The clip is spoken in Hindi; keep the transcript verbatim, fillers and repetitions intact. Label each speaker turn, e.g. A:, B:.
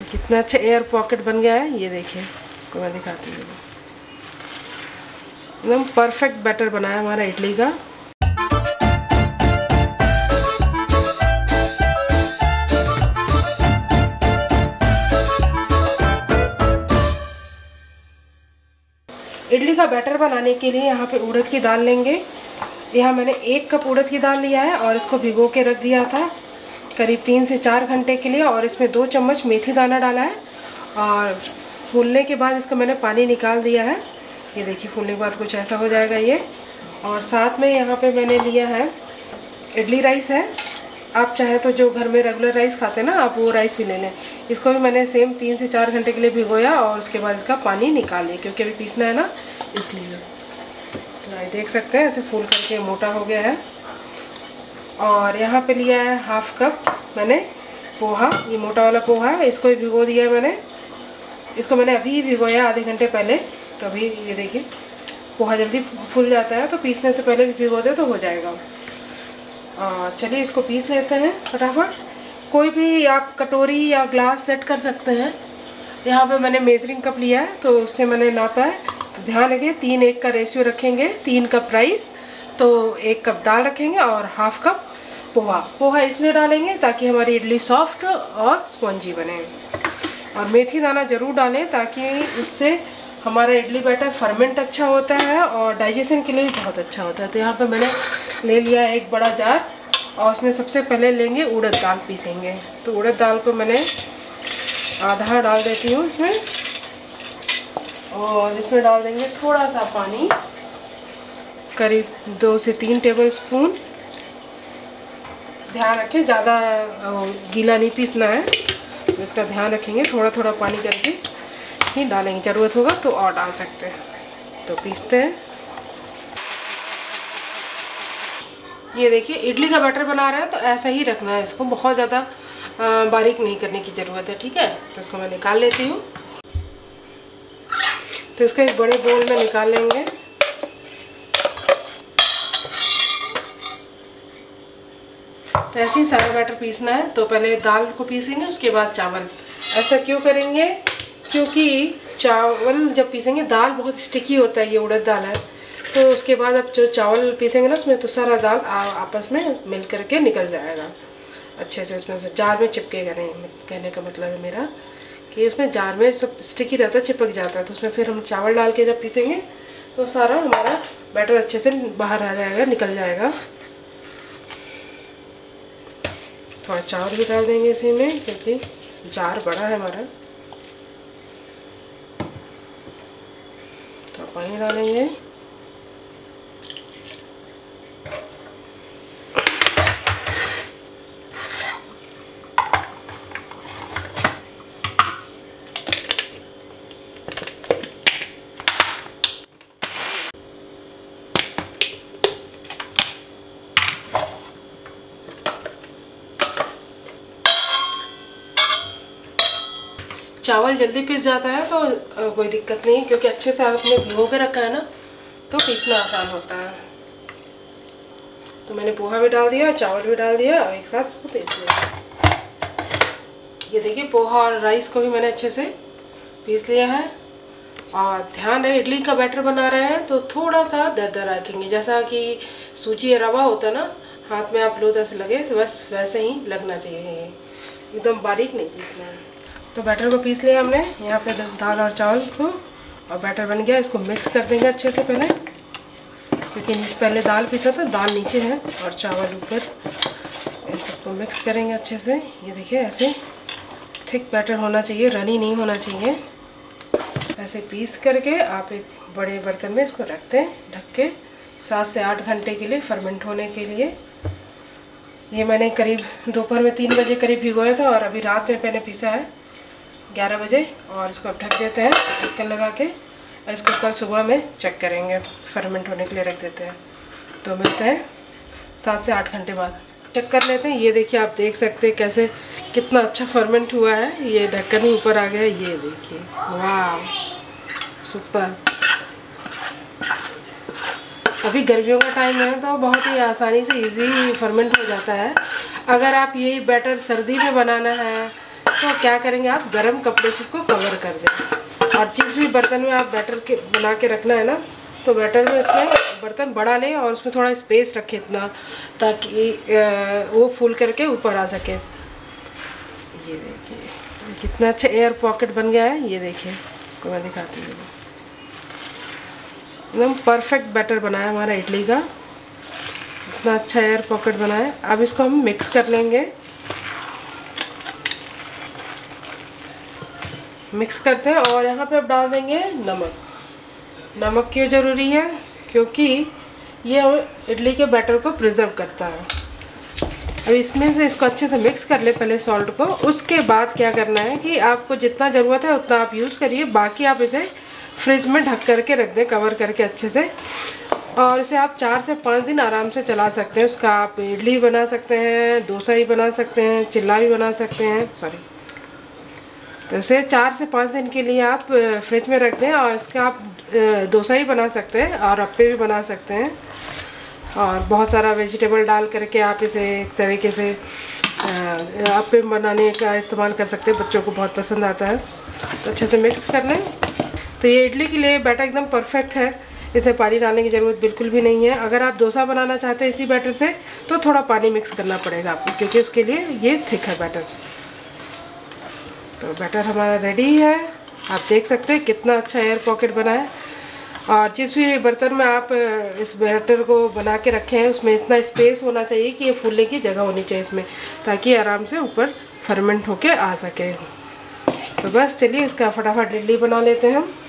A: कितना अच्छा एयर पॉकेट बन गया है। ये देखिए, को मैं दिखाती हूँ, एकदम परफेक्ट बैटर बना है हमारा इडली का। इडली का बैटर बनाने के लिए यहाँ पे उड़द की दाल लेंगे। यहाँ मैंने एक कप उड़द की दाल लिया है और इसको भिगो के रख दिया था करीब तीन से चार घंटे के लिए। और इसमें दो चम्मच मेथी दाना डाला है और फूलने के बाद इसका मैंने पानी निकाल दिया है। ये देखिए, फूलने के बाद कुछ ऐसा हो जाएगा ये। और साथ में यहाँ पे मैंने लिया है इडली राइस है। आप चाहे तो जो घर में रेगुलर राइस खाते हैं ना, आप वो राइस भी ले लें। इसको भी मैंने सेम तीन से चार घंटे के लिए भिगोया और उसके बाद इसका पानी निकाल लिया, क्योंकि अभी पीसना है ना, इसलिए। तो देख सकते हैं ऐसे फूल करके मोटा हो गया है। और यहाँ पे लिया है हाफ कप मैंने पोहा, ये मोटा वाला पोहा है, इसको भी भिगो दिया है मैंने। इसको मैंने अभी भिगोया आधे घंटे पहले। तो अभी ये देखिए, पोहा जल्दी फूल जाता है, तो पीसने से पहले भी भिगो दे तो हो जाएगा। और चलिए इसको पीस लेते हैं फटाफट। कोई भी आप कटोरी या ग्लास सेट कर सकते हैं। यहाँ पे मैंने मेजरिंग कप लिया है, तो उससे मैंने नापा है। तो ध्यान रखिए, तीन एक का रेशियो रखेंगे। तीन कप राइस तो एक कप दाल रखेंगे और हाफ कप पोहा। पोहा इसलिए डालेंगे ताकि हमारी इडली सॉफ्ट और स्पॉन्जी बने। और मेथी दाना ज़रूर डालें ताकि उससे हमारा इडली बैटर फर्मेंट अच्छा होता है और डाइजेशन के लिए भी बहुत अच्छा होता है। तो यहाँ पे मैंने ले लिया एक बड़ा जार और उसमें सबसे पहले लेंगे उड़द दाल, पीसेंगे। तो उड़द दाल को मैंने आधा डाल देती हूँ इसमें। और इसमें डाल देंगे थोड़ा सा पानी, करीब दो से तीन टेबल स्पून। ध्यान रखें, ज़्यादा गीला नहीं पीसना है, तो इसका ध्यान रखेंगे। थोड़ा थोड़ा पानी करके ही डालेंगे, ज़रूरत होगा तो और डाल सकते हैं। तो पीसते हैं। ये देखिए, इडली का बैटर बना रहे हैं तो ऐसा ही रखना है इसको, बहुत ज़्यादा बारीक नहीं करने की ज़रूरत है, ठीक है। तो इसको मैं निकाल लेती हूँ। तो इसको एक बड़े बोल में निकाल लेंगे। तो ऐसे ही सारा बैटर पीसना है। तो पहले दाल को पीसेंगे, उसके बाद चावल। ऐसा क्यों करेंगे? क्योंकि चावल जब पीसेंगे, दाल बहुत स्टिकी होता है, ये उड़द दाल है। तो उसके बाद अब जो चावल पीसेंगे ना, उसमें तो सारा दाल आपस में मिल करके निकल जाएगा अच्छे से। उसमें से जार में चिपकेगा नहीं। कहने का मतलब है मेरा कि उसमें जार में सब स्टिकी रहता है, चिपक जाता है। तो उसमें फिर हम चावल डाल के जब पीसेंगे तो सारा हमारा बैटर अच्छे से बाहर आ जाएगा, निकल जाएगा। थोड़ा चावल भी डाल देंगे इसी में, क्योंकि जार बड़ा है हमारा। तो पानी डालेंगे। चावल जल्दी पिस जाता है तो कोई दिक्कत नहीं, क्योंकि अच्छे से आपने भिगो के रखा है ना, तो पीसना आसान होता है। तो मैंने पोहा भी डाल दिया, चावल भी डाल दिया और एक साथ इसको पीस लिया। ये देखिए, पोहा और राइस को भी मैंने अच्छे से पीस लिया है। और ध्यान रहे, इडली का बैटर बना रहे हैं तो थोड़ा सा दरदरा रखेंगे। जैसा कि सूजी या रवा होता है ना, हाथ में आप लो तो ऐसे लगे, तो बस वैसे ही लगना चाहिए। ये एकदम बारीक नहीं पीसना है। तो बैटर को पीस लिया हमने यहाँ पे दाल और चावल को, और बैटर बन गया। इसको मिक्स कर देंगे अच्छे से पहले, क्योंकि पहले दाल पीसा था, दाल नीचे है और चावल ऊपर। इन सबको मिक्स करेंगे अच्छे से। ये देखिए, ऐसे थिक बैटर होना चाहिए, रनी नहीं होना चाहिए। ऐसे पीस करके आप एक बड़े बर्तन में इसको रखते हैं ढक के, सात से आठ घंटे के लिए फर्मेंट होने के लिए। ये मैंने करीब दोपहर में तीन बजे करीब भिगोया था और अभी रात में मैंने पीसा है ग्यारह बजे। और इसको अब ढक देते हैं ढक्कन लगा के। इसको कल सुबह में चेक करेंगे, फर्मेंट होने के लिए रख देते हैं। तो मिलते हैं सात से आठ घंटे बाद, चेक कर लेते हैं। ये देखिए, आप देख सकते हैं कैसे कितना अच्छा फर्मेंट हुआ है। ये ढक्कन ही ऊपर आ गया, ये देखिए, वाह सुपर। अभी गर्मियों का टाइम है तो बहुत ही आसानी से इजी फर्मेंट हो जाता है। अगर आप यही बैटर सर्दी में बनाना है तो क्या करेंगे, आप गरम कपड़े से इसको कवर कर दें। और जिस भी बर्तन में आप बैटर के बना के रखना है ना, तो बैटर में इसमें बर्तन बड़ा लें और उसमें थोड़ा स्पेस रखें इतना, ताकि वो फूल करके ऊपर आ सके। ये देखिए कितना अच्छा एयर पॉकेट बन गया है। ये देखिए को मैं दिखाती हूँ, एकदम परफेक्ट बैटर बना है हमारा इडली का, इतना अच्छा एयर पॉकेट बना है। अब इसको हम मिक्स कर लेंगे। मिक्स करते हैं और यहाँ पे अब डाल देंगे नमक। नमक क्यों ज़रूरी है, क्योंकि ये इडली के बैटर को प्रिजर्व करता है। अब इसमें से इसको अच्छे से मिक्स कर ले पहले सॉल्ट को। उसके बाद क्या करना है कि आपको जितना ज़रूरत है उतना आप यूज़ करिए, बाकी आप इसे फ्रिज में ढक करके रख दें, कवर करके अच्छे से। और इसे आप चार से पाँच दिन आराम से चला सकते हैं। उसका आप इडली भी बना सकते हैं, डोसा भी बना सकते हैं, चिल्ला भी बना सकते हैं, सॉरी। तो इसे चार से पाँच दिन के लिए आप फ्रिज में रख दें और इसका आप डोसा ही बना सकते हैं और अप्पे भी बना सकते हैं। और बहुत सारा वेजिटेबल डाल करके आप इसे एक तरीके से अप्पे बनाने का इस्तेमाल कर सकते हैं, बच्चों को बहुत पसंद आता है। तो अच्छे से मिक्स कर लें। तो ये इडली के लिए बैटर एकदम परफेक्ट है, इसे पानी डालने की ज़रूरत बिल्कुल भी नहीं है। अगर आप डोसा बनाना चाहते हैं इसी बैटर से, तो थोड़ा पानी मिक्स करना पड़ेगा आपको, क्योंकि उसके लिए ये थिक है बैटर। तो बैटर हमारा रेडी है, आप देख सकते हैं कितना अच्छा एयर पॉकेट बना है। और जिस भी बर्तन में आप इस बैटर को बना के रखे हैं उसमें इतना स्पेस होना चाहिए कि ये फूलने की जगह होनी चाहिए इसमें, ताकि आराम से ऊपर फर्मेंट होके आ सके। तो बस चलिए इसका फटाफट इडली बना लेते हैं हम।